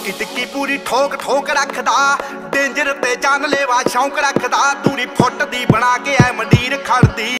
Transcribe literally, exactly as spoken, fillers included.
ਟਿੱਕੀ ਟਿੱਕੀ ਪੂਰੀ ਠੋਕ ਠੋਕ ਰੱਖਦਾ ਡੇਂਜਰ ਤੇ ਜਾਨ लेवा शौक रखदा दूरी फुट दी बना के ऐ मंडीर खड़दी।